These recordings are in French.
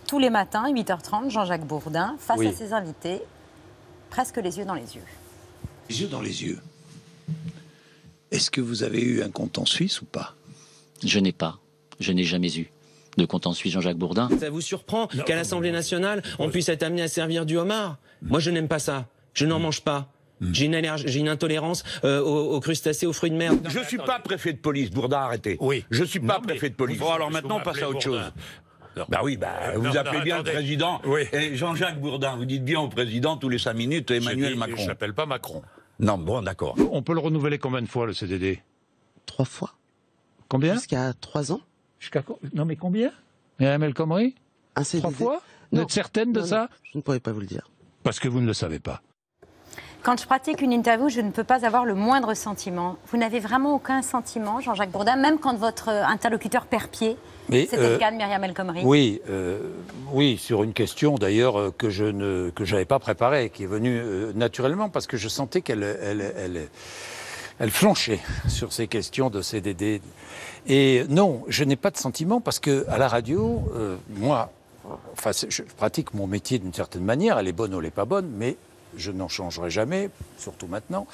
tous les matins, 8h30, Jean-Jacques Bourdin, face à ses invités, presque les yeux dans les yeux. Les yeux dans les yeux. Est-ce que vous avez eu un compte en Suisse ou pas? Je n'ai pas. Je n'ai jamais eu de compte en Suisse, Jean-Jacques Bourdin. Ça vous surprend qu'à l'Assemblée nationale, on puisse être amené à servir du homard? Moi, je n'aime pas ça. Je n'en mange pas. J'ai une intolérance aux crustacés, aux fruits de mer. Je ne suis pas préfet de police, Bourdin, arrêtez. Oui. Je ne suis pas préfet de police. Bon, alors maintenant, on passe à autre chose. Bah oui, vous appelez bien attendez. le président. Oui. Et Jean-Jacques Bourdin, vous dites bien au président tous les 5 minutes Emmanuel Macron. Je n'appelle pas Macron. Non, bon, d'accord. On peut le renouveler combien de fois, le CDD? 3 fois. Combien? Jusqu'à 3 ans. Non, mais combien? Myriam El Khomri? Un CDD. 3 fois? Vous êtes certaine de ça? Non, je ne pourrais pas vous le dire. Parce que vous ne le savez pas. Quand je pratique une interview, je ne peux pas avoir le moindre sentiment. Vous n'avez vraiment aucun sentiment, Jean-Jacques Bourdin, même quand votre interlocuteur perd pied. C'était le cas de Myriam El Khomri. Oui, sur une question d'ailleurs que je n'avais pas préparée, qui est venue naturellement, parce que je sentais qu'elle flanchait sur ces questions de CDD. Et non, je n'ai pas de sentiment, parce qu'à la radio, moi, je pratique mon métier d'une certaine manière, elle est bonne ou elle n'est pas bonne, mais je n'en changerai jamais, surtout maintenant.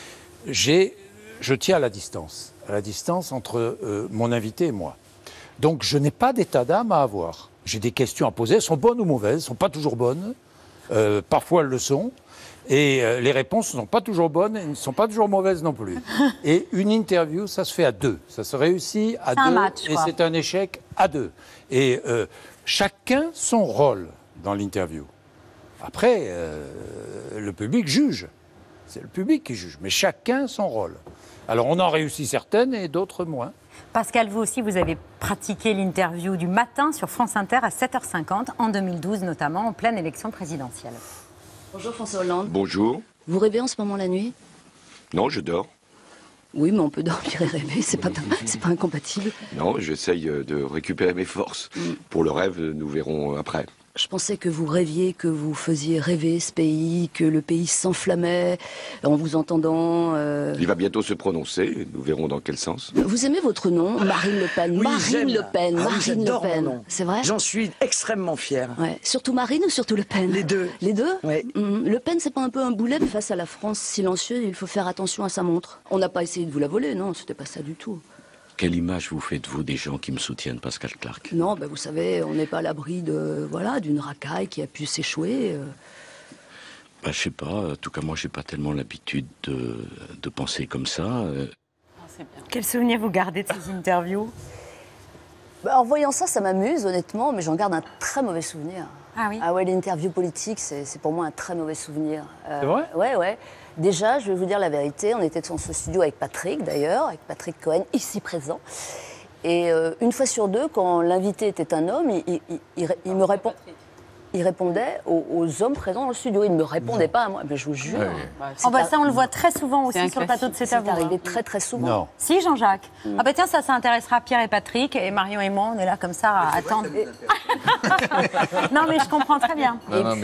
Je tiens à la distance entre mon invité et moi. Donc je n'ai pas d'état d'âme à avoir. J'ai des questions à poser, elles sont bonnes ou mauvaises, elles ne sont pas toujours bonnes, parfois elles le sont, et les réponses ne sont pas toujours bonnes et ne sont pas toujours mauvaises non plus. Et une interview, ça se fait à deux, ça se réussit à deux, un match, et c'est un échec à deux. Et chacun son rôle dans l'interview. Après, le public juge, c'est le public qui juge, mais chacun son rôle. Alors on en réussit certaines et d'autres moins. Pascal, vous aussi, vous avez pratiqué l'interview du matin sur France Inter à 7h50, en 2012 notamment, en pleine élection présidentielle. Bonjour François Hollande. Bonjour. Vous rêvez en ce moment la nuit? Non, je dors. Oui, mais on peut dormir et rêver, c'est pas incompatible. Non, j'essaye de récupérer mes forces. Pour le rêve, nous verrons après. Je pensais que vous rêviez, que vous faisiez rêver ce pays, que le pays s'enflammait en vous entendant. Il va bientôt se prononcer, nous verrons dans quel sens. Vous aimez votre nom, Marine Le Pen? Oui, Marine Le Pen, Marine j'adore Le Pen. mon nom. C'est vrai? J'en suis extrêmement fier. Ouais. Surtout Marine ou surtout Le Pen? Les deux. Les deux? Oui. Le Pen, c'est pas un peu un boulet face à la France silencieuse? Il faut faire attention à sa montre. On n'a pas essayé de vous la voler, non, c'était pas ça du tout. Quelle image vous faites-vous des gens qui me soutiennent, Pascal Clark? Non, vous savez, on n'est pas à l'abri d'une racaille qui a pu s'échouer. Je sais pas, en tout cas moi j'ai pas tellement l'habitude de penser comme ça. Quel souvenir vous gardez de ces interviews? En voyant ça, ça m'amuse, honnêtement, mais j'en garde un très mauvais souvenir. Ah oui? Ah ouais, l'interview politique, c'est pour moi un très mauvais souvenir. C'est vrai? Ouais. Déjà, je vais vous dire la vérité, on était dans ce studio avec Patrick, d'ailleurs, avec Patrick Cohen, ici présent. Et une fois sur deux, quand l'invité était un homme, il me répond... Il répondait aux hommes présents dans le studio. Il ne me répondait pas à moi. Mais je vous jure. Ça, on le voit très souvent aussi sur le plateau de C'est à vous. C'est arrivé très très souvent. Non. Si, Jean-Jacques. Tiens, ça intéressera Pierre et Patrick, et Marion et moi, on est là comme ça à attendre. Non, mais je comprends très bien.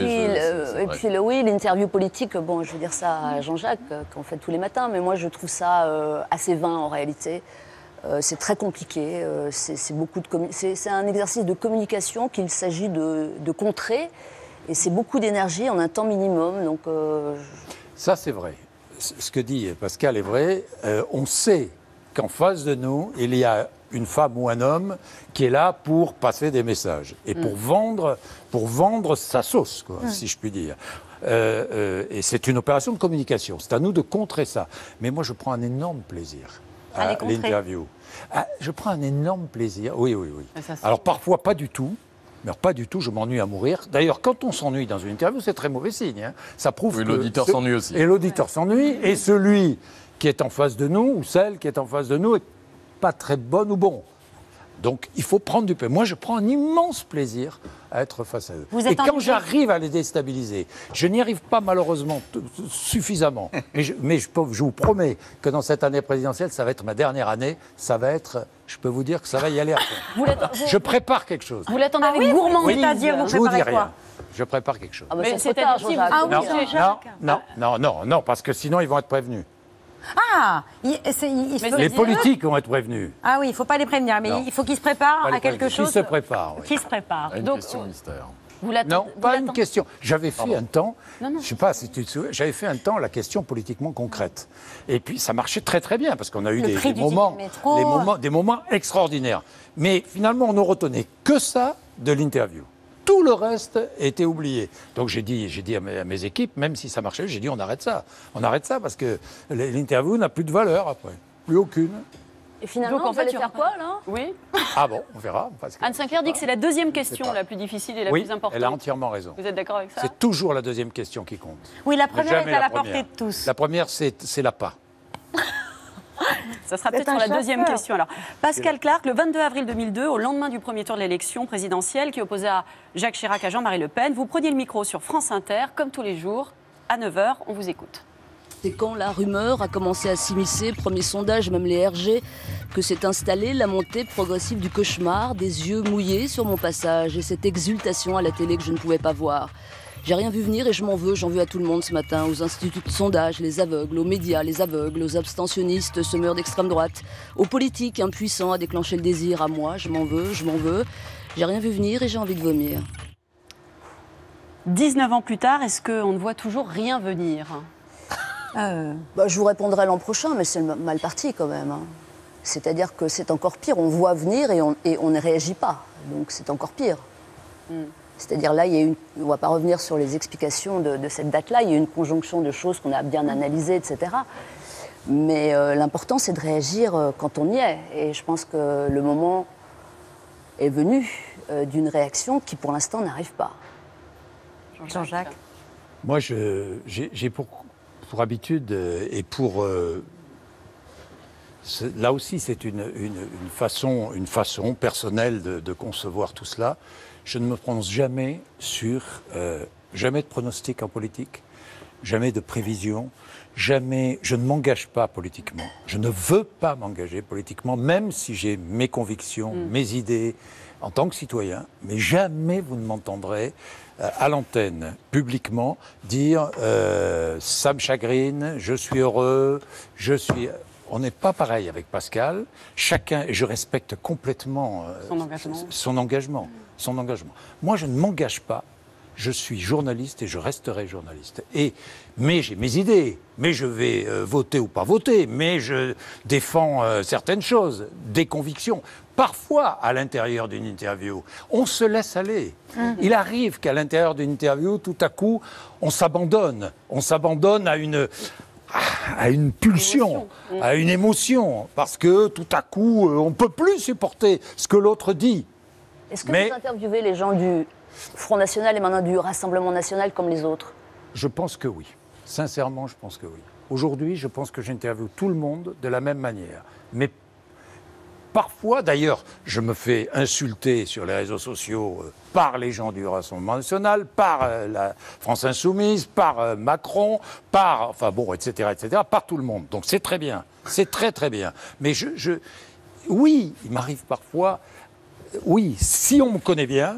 Oui, l'interview politique, bon, je veux dire ça à Jean-Jacques, qu'on fait tous les matins, mais moi je trouve ça assez vain en réalité. C'est très compliqué, c'est un exercice de communication qu'il s'agit de contrer, et c'est beaucoup d'énergie en un temps minimum. Donc, Ça, c'est vrai. Ce que dit Pascal est vrai. On sait qu'en face de nous, il y a une femme ou un homme qui est là pour passer des messages et pour vendre sa sauce, quoi, si je puis dire. Et c'est une opération de communication. C'est à nous de contrer ça. Mais moi, je prends un énorme plaisir à l'interview. Je prends un énorme plaisir. Oui. Alors parfois pas du tout. Mais pas du tout, je m'ennuie à mourir. D'ailleurs, quand on s'ennuie dans une interview, c'est très mauvais signe. Hein. Ça prouve que l'auditeur s'ennuie aussi. Et l'auditeur s'ennuie. Et celui qui est en face de nous, ou celle qui est en face de nous, est pas très bonne ou bon. Donc, il faut prendre du plaisir. Moi, je prends un immense plaisir à être face à eux. Et quand j'arrive à les déstabiliser, je n'y arrive pas malheureusement suffisamment. Mais je vous promets que dans cette année présidentielle, ça va être ma dernière année. Ça va être, je peux vous dire que ça va y aller à fond. Je prépare quelque chose. Vous l'attendez avec gourmandise, c'est-à-dire vous préparez quoi? Je prépare quelque chose. Mais c'est-à-dire non, parce que sinon ils vont être prévenus. Ah Les politiques vont être prévenus. Ah oui, il ne faut pas les prévenir, mais il faut qu'ils se préparent à quelque chose. Qui se prépare, oui. Qui se prépare. Une question mystère. Non, pas une question. J'avais fait un temps, je ne sais pas si tu te souviens, j'avais fait un temps la question politiquement concrète. Et puis ça marchait très très bien parce qu'on a eu des moments extraordinaires. Mais finalement, on ne retenait que ça de l'interview. Tout le reste était oublié. Donc j'ai dit à mes équipes, même si ça marchait, j'ai dit on arrête ça. On arrête ça parce que l'interview n'a plus de valeur après. Plus aucune. Et finalement, donc, en fait, vous allez faire quoi, là? Oui. Ah bon, on verra. Anne Sinclair dit que c'est la deuxième question la plus difficile et la plus importante. Elle a entièrement raison. Vous êtes d'accord avec ça? C'est toujours la deuxième question qui compte. Oui, la première est à la portée de tous. La première, c'est l'appât. Ça sera peut-être sur la deuxième question. Alors, Pascal Clark, le 22 avril 2002, au lendemain du premier tour de l'élection présidentielle qui opposait à Jacques Chirac à Jean-Marie Le Pen, vous preniez le micro sur France Inter, comme tous les jours, à 9h. On vous écoute. C'est quand la rumeur a commencé à s'immiscer, premier sondage, même les RG, que s'est installée la montée progressive du cauchemar, des yeux mouillés sur mon passage et cette exultation à la télé que je ne pouvais pas voir. J'ai rien vu venir et je m'en veux, j'en veux à tout le monde ce matin, aux instituts de sondage, les aveugles, aux médias, les aveugles, aux abstentionnistes, semeurs d'extrême droite, aux politiques impuissants à déclencher le désir, à moi, je m'en veux, je m'en veux. J'ai rien vu venir et j'ai envie de vomir. 19 ans plus tard, est-ce qu'on ne voit toujours rien venir? Je vous répondrai l'an prochain, mais c'est mal parti quand même. C'est-à-dire que c'est encore pire, on voit venir et on ne réagit pas, donc c'est encore pire. C'est-à-dire là, on ne va pas revenir sur les explications de cette date-là, il y a une conjonction de choses qu'on a bien analysées, etc. Mais l'important, c'est de réagir quand on y est. Et je pense que le moment est venu d'une réaction qui, pour l'instant, n'arrive pas. Jean-Jacques. Moi, j'ai pour habitude et pour... là aussi, c'est une façon personnelle de concevoir tout cela. Je ne me prononce jamais jamais de pronostic en politique, jamais de prévision, jamais, je ne m'engage pas politiquement. Je ne veux pas m'engager politiquement, même si j'ai mes convictions, mes idées en tant que citoyen, mais jamais vous ne m'entendrez à l'antenne, publiquement, dire ça me chagrine, je suis heureux, On n'est pas pareil avec Pascal. Chacun, et je respecte complètement son engagement. Moi, je ne m'engage pas. Je suis journaliste et je resterai journaliste. Mais j'ai mes idées. Mais je vais voter ou pas voter. Mais je défends certaines choses, des convictions. Parfois, à l'intérieur d'une interview, on se laisse aller. Il arrive qu'à l'intérieur d'une interview, tout à coup, on s'abandonne. On s'abandonne à une pulsion, à une émotion, parce que tout à coup, on ne peut plus supporter ce que l'autre dit. Est-ce que vous interviewez les gens du Front National et maintenant du Rassemblement National comme les autres? Je pense que oui. Sincèrement, je pense que oui. Aujourd'hui, je pense que j'interviewe tout le monde de la même manière. Mais parfois, d'ailleurs, je me fais insulter sur les réseaux sociaux par les gens du Rassemblement National, par la France Insoumise, par Macron, etc., par tout le monde. Donc c'est très bien, c'est très très bien. Mais oui, il m'arrive parfois, oui, si on me connaît bien,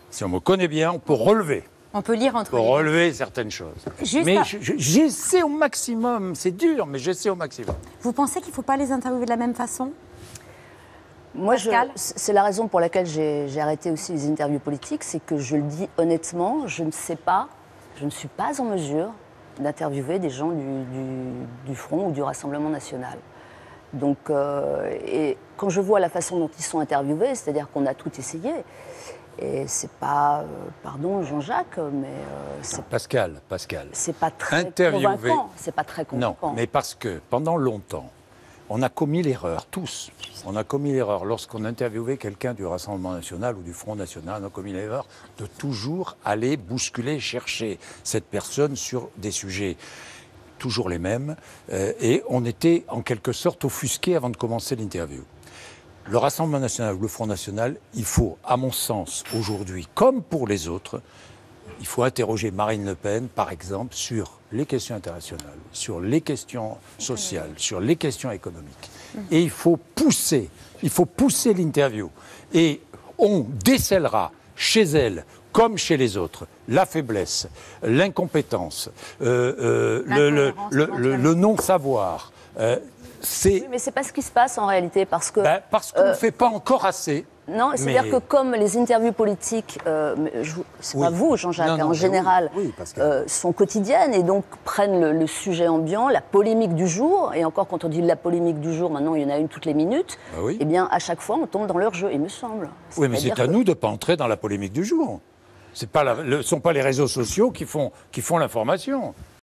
on peut relever. On peut lire entre les lignes. Relever certaines choses. Mais j'essaie au maximum, c'est dur, mais j'essaie au maximum. Vous pensez qu'il ne faut pas les interviewer de la même façon? Moi, c'est la raison pour laquelle j'ai arrêté aussi les interviews politiques, c'est que je le dis honnêtement, je ne suis pas en mesure d'interviewer des gens du Front ou du Rassemblement National. Donc, et quand je vois la façon dont ils sont interviewés, c'est-à-dire qu'on a tout essayé, et c'est pas, pardon Jean-Jacques, mais c'est Pascal. C'est pas très convaincant. C'est pas très convaincant. Non, mais parce que pendant longtemps, on a commis l'erreur, tous. On a commis l'erreur, lorsqu'on interviewait quelqu'un du Rassemblement National ou du Front National, on a commis l'erreur de toujours aller bousculer, chercher cette personne sur des sujets toujours les mêmes. Et on était en quelque sorte offusqué avant de commencer l'interview. Le Rassemblement National ou le Front National, il faut, à mon sens, aujourd'hui, comme pour les autres, il faut interroger Marine Le Pen, par exemple, sur les questions internationales, sur les questions sociales, sur les questions économiques. Et il faut pousser l'interview. Et on décèlera chez elle, comme chez les autres, la faiblesse, l'incompétence, le non-savoir, Oui, mais c'est pas ce qui se passe en réalité, parce que... parce qu'on ne fait pas encore assez. Non, c'est-à-dire que comme les interviews politiques, c'est pas vous, Jean-Jacques, en général, sont quotidiennes et donc prennent le sujet ambiant, la polémique du jour, et encore quand on dit la polémique du jour, maintenant il y en a une toutes les minutes, eh bien à chaque fois on tombe dans leur jeu, il me semble. Oui, mais c'est à nous de ne pas entrer dans la polémique du jour. Ce ne sont pas les réseaux sociaux qui font l'information.